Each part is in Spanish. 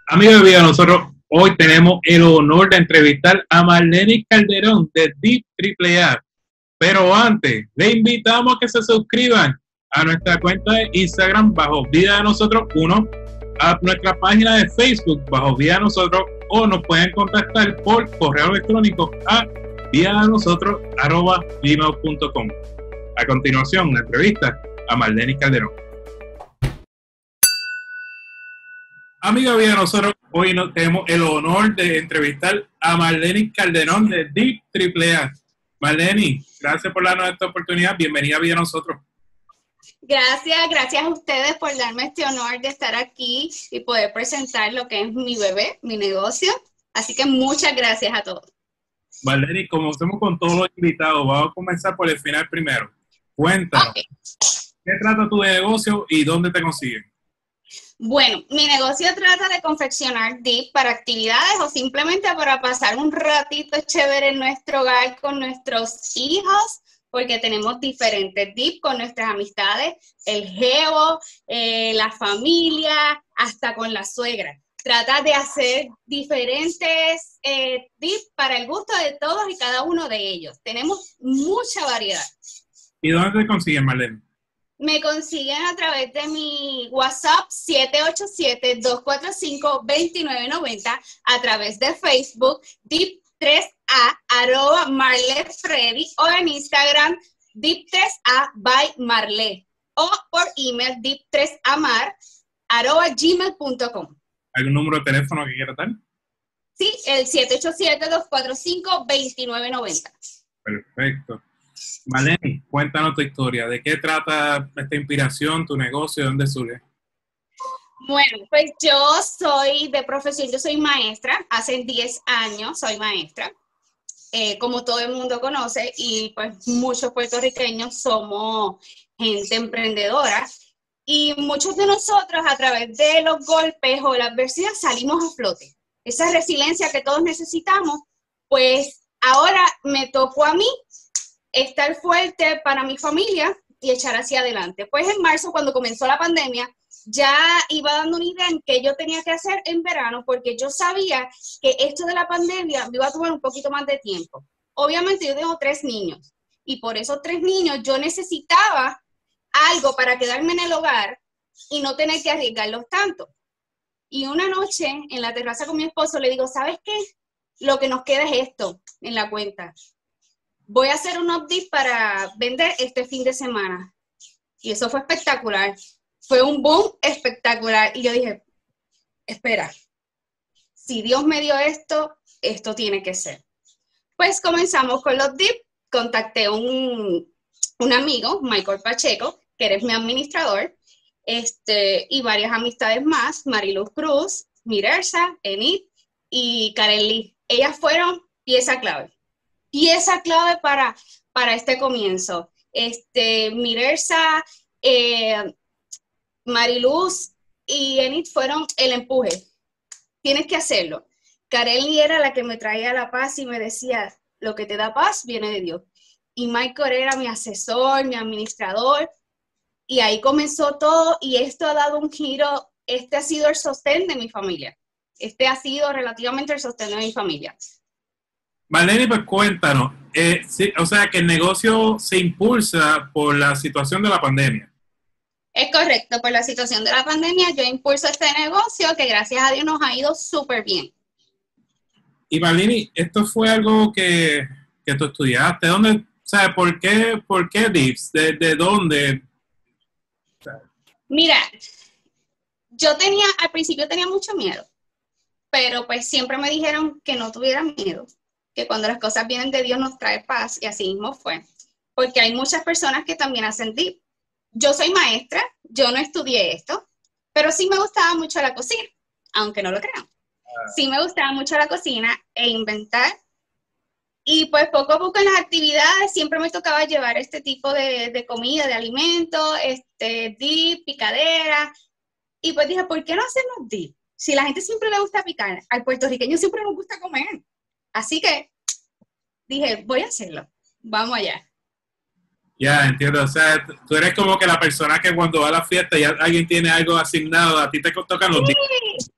Amigos de vida, nosotros hoy tenemos el honor de entrevistar a Marleny Calderón de Deep AAA. Pero antes, le invitamos a que se suscriban a nuestra cuenta de Instagram bajo Vida de Nosotros 1, a nuestra página de Facebook bajo Vida de Nosotros, o nos pueden contactar por correo electrónico a vidadenosotros@gmail.com. A continuación, la entrevista a Marleny Calderón. Amiga vida, nosotros hoy nos tenemos el honor de entrevistar a Marleny Calderón de Deep AAA. Marleny, gracias por darnos esta oportunidad. Bienvenida a Vida a Nosotros. Gracias a ustedes por darme este honor de estar aquí y poder presentar lo que es mi bebé, mi negocio. Así que muchas gracias a todos. Marleny, como hacemos con todos los invitados, vamos a comenzar por el final primero. Cuéntanos, Okay. ¿Qué trata tu negocio y dónde te consiguen? Bueno, mi negocio trata de confeccionar dip para actividades o simplemente para pasar un ratito chévere en nuestro hogar con nuestros hijos, porque tenemos diferentes dip con nuestras amistades, el geo, la familia, hasta con la suegra. Trata de hacer diferentes dip para el gusto de todos y cada uno de ellos. Tenemos mucha variedad. ¿Y dónde te consiguen, Marleny? Me consiguen a través de mi WhatsApp 787-245-2990, a través de Facebook Deep3A @MarleFreddy, o en Instagram Deep3A by Marle, o por email deep3amar@gmail.com. ¿Algún número de teléfono que quieras dar? Sí, el 787-245-2990. Perfecto. Marleny, cuéntanos tu historia. ¿De qué trata esta inspiración, tu negocio, de dónde surge? Bueno, pues yo soy de profesión, yo soy maestra, hace 10 años soy maestra, como todo el mundo conoce, y pues muchos puertorriqueños somos gente emprendedora, y muchos de nosotros a través de los golpes o la adversidad salimos a flote. Esa resiliencia que todos necesitamos, pues ahora me tocó a mí estar fuerte para mi familia y echar hacia adelante. Pues en marzo, cuando comenzó la pandemia, ya iba dando una idea en qué yo tenía que hacer en verano, porque yo sabía que esto de la pandemia me iba a tomar un poquito más de tiempo. Obviamente yo tengo 3 niños, y por esos 3 niños yo necesitaba algo para quedarme en el hogar y no tener que arriesgarlos tanto. Y una noche en la terraza con mi esposo le digo, ¿sabes qué? Lo que nos queda es esto en la cuenta. Voy a hacer un update para vender este fin de semana. Y eso fue espectacular. Fue un boom espectacular. Y yo dije, espera, si Dios me dio esto, esto tiene que ser. Pues comenzamos con los dip. Contacté a un amigo, Michael Pacheco, que eres mi administrador, y varias amistades más, Mariluz Cruz, Mirersa, Enid y Karen Lee. Ellas fueron pieza clave para este comienzo. Mirersa, Mariluz y Enid fueron el empuje. Tienes que hacerlo. Kareli era la que me traía la paz y me decía, lo que te da paz viene de Dios. Y Michael era mi asesor, mi administrador, y ahí comenzó todo, y esto ha dado un giro. Este ha sido el sostén de mi familia. Este ha sido relativamente el sostén de mi familia. Marleny, pues cuéntanos, sí, o sea que el negocio se impulsa por la situación de la pandemia. Es correcto, por la situación de la pandemia yo impulso este negocio que gracias a Dios nos ha ido súper bien. Y Marleny, ¿esto fue algo que tú estudiaste? ¿Dónde, o sea, por qué Dips? ¿De dónde? Mira, al principio tenía mucho miedo, pero pues siempre me dijeron que no tuviera miedo, que cuando las cosas vienen de Dios nos trae paz, y así mismo fue, porque hay muchas personas que también hacen dip. Yo soy maestra, yo no estudié esto, pero sí me gustaba mucho la cocina, aunque no lo crean. Sí me gustaba mucho la cocina e inventar, y pues poco a poco en las actividades siempre me tocaba llevar este tipo de comida, de alimentos, dip, picadera, y pues dije, ¿por qué no hacemos dip? Si la gente siempre le gusta picar, al puertorriqueño siempre nos gusta comer. Así que dije, voy a hacerlo, vamos allá. Ya, entiendo. O sea, tú eres como que la persona que cuando va a la fiesta y alguien tiene algo asignado, a ti te tocan los días.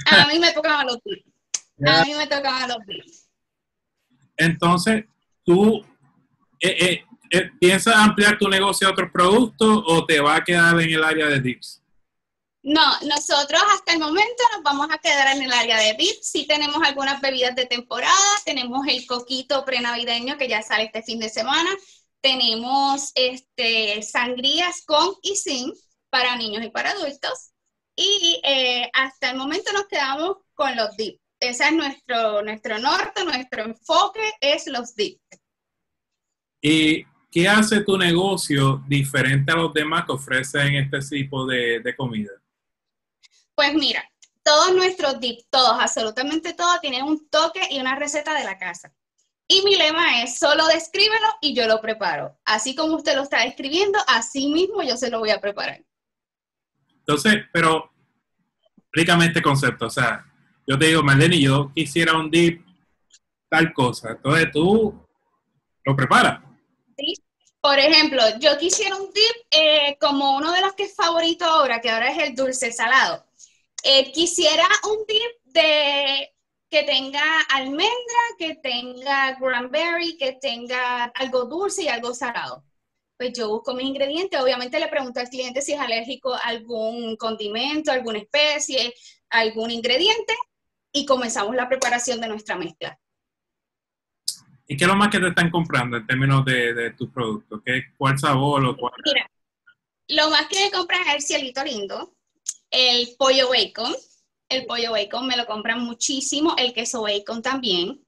A mí me tocaban los dips. A mí me tocaban los dips. Entonces, ¿tú piensas ampliar tu negocio a otros productos o te va a quedar en el área de dips? No, nosotros hasta el momento nos vamos a quedar en el área de dips. Sí tenemos algunas bebidas de temporada, tenemos el coquito prenavideño que ya sale este fin de semana, tenemos sangrías con y sin para niños y para adultos, y hasta el momento nos quedamos con los dips. Ese es nuestro norte, nuestro enfoque es los dips. ¿Y qué hace tu negocio diferente a los demás que ofrecen este tipo de comida? Pues mira, todos nuestros dips, todos, absolutamente todos, tienen un toque y una receta de la casa. Y mi lema es, solo descríbelo y yo lo preparo. Así como usted lo está describiendo, así mismo yo se lo voy a preparar. Entonces, pero explícame este concepto. O sea, yo te digo, Marlene, yo quisiera un dip, tal cosa. Entonces tú lo preparas. ¿Sí? Por ejemplo, yo quisiera un dip como uno de los que es favorito ahora, que ahora es el dulce salado. Quisiera un dip que tenga almendra, que tenga cranberry, que tenga algo dulce y algo salado. Pues yo busco mis ingredientes, obviamente le pregunto al cliente si es alérgico a algún condimento, alguna especie, algún ingrediente, y comenzamos la preparación de nuestra mezcla. ¿Y qué es lo más que te están comprando en términos de tus productos? ¿Cuál sabor o cuál? Mira, lo más que me compran es el cielito lindo, el pollo bacon. El pollo bacon me lo compran muchísimo, el queso bacon también.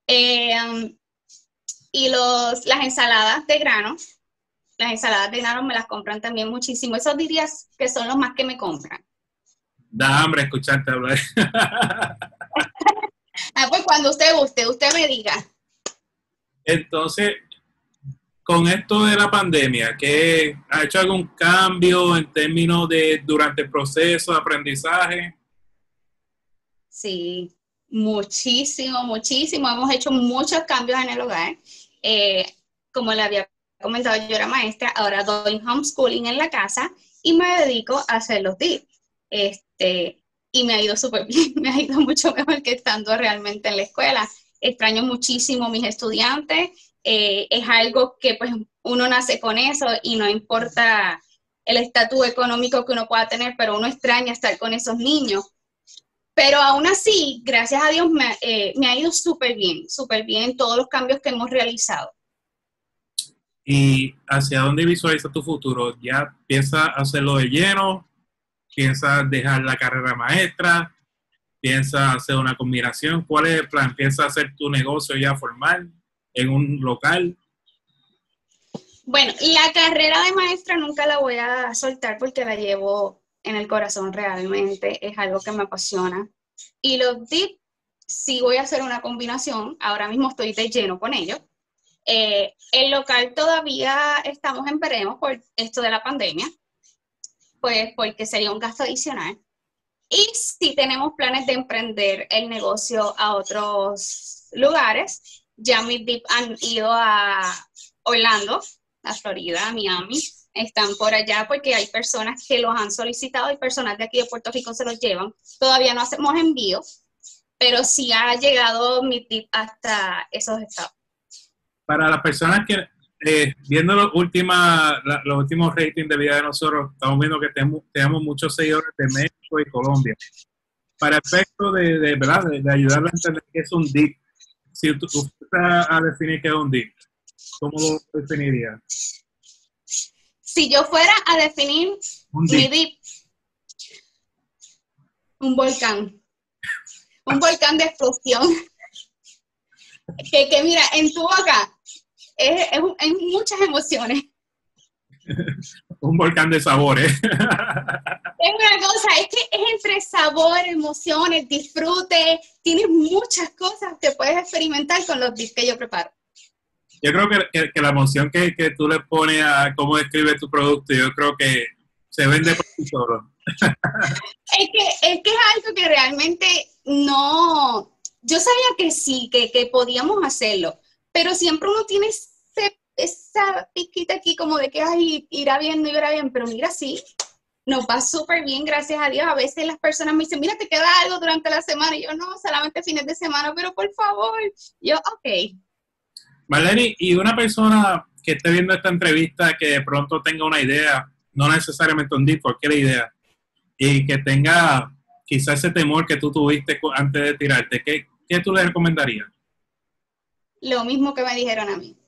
Y las ensaladas de grano. Las ensaladas de grano me las compran también muchísimo. Esos dirías que son los más que me compran. Da hambre escucharte hablar. Pues cuando usted guste, usted me diga. Entonces, con esto de la pandemia, ¿qué ha hecho algún cambio en términos de durante el proceso de aprendizaje? Sí, muchísimo, muchísimo. Hemos hecho muchos cambios en el hogar. Como le había comentado, yo era maestra, ahora doy homeschooling en la casa y me dedico a hacer los dips. Y me ha ido súper bien, me ha ido mucho mejor que estando realmente en la escuela. Extraño muchísimo a mis estudiantes. Es algo que pues uno nace con eso y no importa el estatus económico que uno pueda tener, pero uno extraña estar con esos niños. Pero aún así, gracias a Dios, me ha ido súper bien todos los cambios que hemos realizado. ¿Y hacia dónde visualiza tu futuro? ¿Ya piensas hacerlo de lleno? ¿Piensas dejar la carrera maestra? ¿Piensas hacer una combinación? ¿Cuál es el plan? ¿Piensas hacer tu negocio ya formal en un local? Bueno, la carrera de maestra nunca la voy a soltar porque la llevo en el corazón realmente, es algo que me apasiona. Y los dips, sí voy a hacer una combinación, ahora mismo estoy de lleno con ello. El local todavía estamos en veremos por esto de la pandemia, pues porque sería un gasto adicional. Y sí tenemos planes de emprender el negocio a otros lugares. Ya mis dips han ido a Orlando, a Florida, a Miami. Están por allá porque hay personas que los han solicitado y personas de aquí de Puerto Rico se los llevan. Todavía no hacemos envíos, pero sí ha llegado mi tip hasta esos estados. Para las personas que, viendo los últimos ratings de vida de nosotros, estamos viendo que tenemos muchos seguidores de México y Colombia. Para efecto ¿verdad? de ayudarles a entender qué es un dip, si usted a definir qué es un dip, ¿cómo lo definiría? Si yo fuera a definir mi dip, un volcán de explosión. Que mira, en tu boca hay muchas emociones. Un volcán de sabores. Es una cosa, es que es entre sabor, emociones, disfrute, tienes muchas cosas que puedes experimentar con los dips que yo preparo. Yo creo que la emoción que tú le pones a cómo describes tu producto, yo creo que se vende por sí solo. Es que es algo que realmente no... Yo sabía que sí, que podíamos hacerlo, pero siempre uno tiene esa piquita aquí como de que ay, irá bien, no irá bien, pero mira, sí, nos va súper bien, gracias a Dios. A veces las personas me dicen, mira, te queda algo durante la semana. Y yo, no, solamente fines de semana, pero por favor. Yo, ok. Marlene, y una persona que esté viendo esta entrevista que de pronto tenga una idea, no necesariamente un dip, cualquier idea, y que tenga quizás ese temor que tú tuviste antes de tirarte, ¿qué tú le recomendarías? Lo mismo que me dijeron a mí.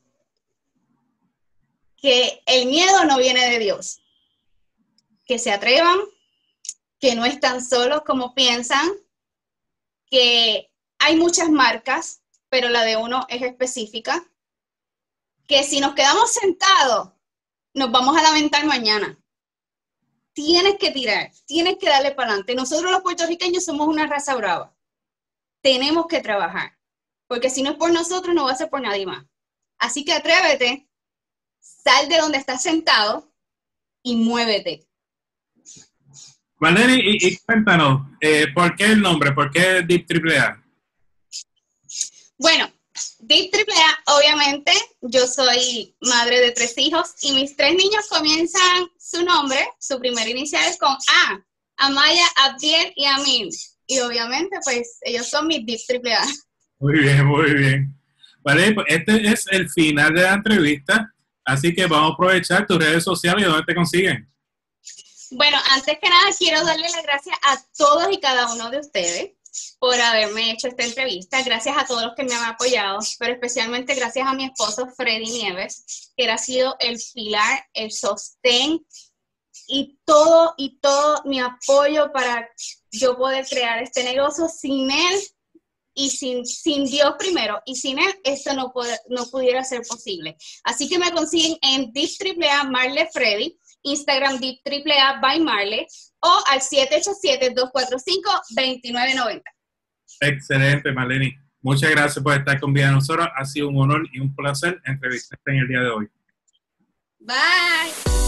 Que el miedo no viene de Dios. Que se atrevan, que no están solos como piensan, que hay muchas marcas, pero la de uno es específica, que si nos quedamos sentados, nos vamos a lamentar mañana. Tienes que tirar, tienes que darle para adelante. Nosotros los puertorriqueños somos una raza brava. Tenemos que trabajar, porque si no es por nosotros, no va a ser por nadie más. Así que atrévete, sal de donde estás sentado y muévete. Marlene, y cuéntanos, ¿por qué el nombre? ¿Por qué Deep AAA? Bueno, Deep AAA, obviamente, yo soy madre de 3 hijos y mis 3 niños comienzan su nombre, su primer inicial es con A, Amaya, Abdiel y Amin. Y obviamente, pues, ellos son mis Deep AAA. Muy bien, muy bien. Vale, pues este es el final de la entrevista, así que vamos a aprovechar tus redes sociales y dónde te consiguen. Bueno, antes que nada, quiero darle las gracias a todos y cada uno de ustedes por haberme hecho esta entrevista. Gracias a todos los que me han apoyado, pero especialmente gracias a mi esposo Freddy Nieves, que ha sido el pilar, el sostén y todo mi apoyo para yo poder crear este negocio. Sin él y sin Dios primero, y sin él esto no pudiera ser posible. Así que me consiguen en Deep AAA Marle Freddy, Instagram Deep AAA by Marle, o al 787-245-2990. Excelente, Marlene. Muchas gracias por estar con Vida de Nosotros. Ha sido un honor y un placer entrevistarte en el día de hoy. Bye.